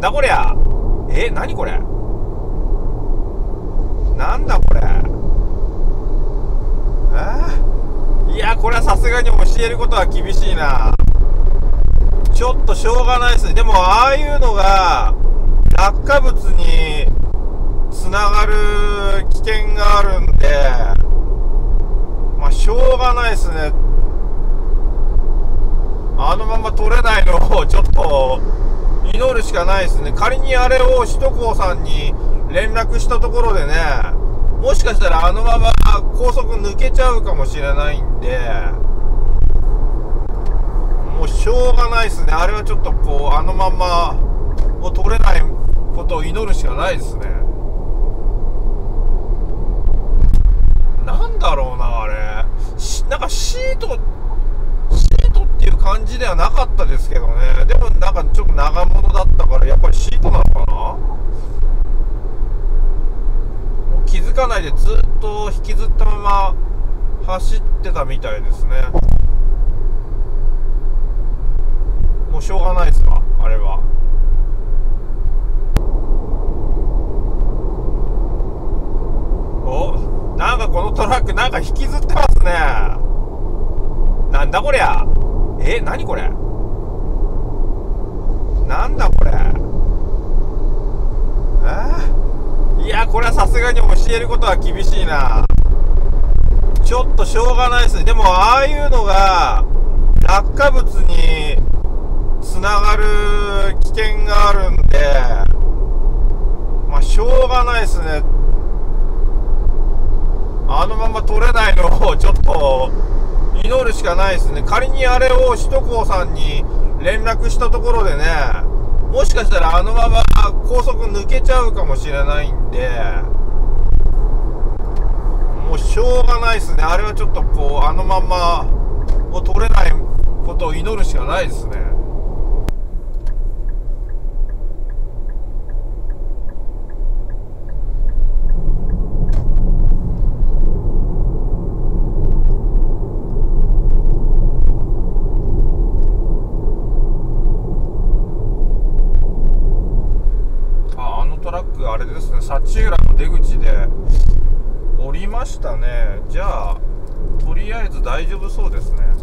だこりゃ。何これ。なんだこれ。いや、これはさすがに教えることは厳しいな。ちょっとしょうがないですね。でもああいうのが落下物につながる危険があるんで、まあしょうがないですね。あのまま取れないのをちょっと祈るしかないですね。仮にあれを首都高さんに連絡したところでね、もしかしたらあのまま高速抜けちゃうかもしれないんで、もうしょうがないですね。あれはちょっとこうあのままもう取れないことを祈るしかないですね。なんだろうな、あれ。なんかシートっていう感じではなかったですけどね。でもなんかちょっと長物だったからやっぱりシートなのかな。もう気づかないでずっと引きずったまま走ってたみたいですね。もうしょうがないですわ、あれは。お、なんかこのトラックなんか引きずってますね。なんだこりゃ。何これ。なんだこれ。いや、これはさすがに教えることは厳しいな。ちょっとしょうがないですね。でもああいうのが落下物につながる危険があるんで、まあしょうがないですね。あのまま取れないのをちょっと祈るしかないですね。仮にあれを首都高さんに連絡したところでね、もしかしたらあのまま高速抜けちゃうかもしれないんで、もうしょうがないですね。あれはちょっとこうあのままもう取れないことを祈るしかないですね。トラックあれですね、幸浦の出口で降りましたね。じゃあとりあえず大丈夫そうですね。